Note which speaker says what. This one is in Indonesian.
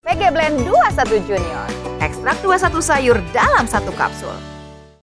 Speaker 1: Vegeblend 21 Junior. Ekstrak 21 sayur dalam satu kapsul.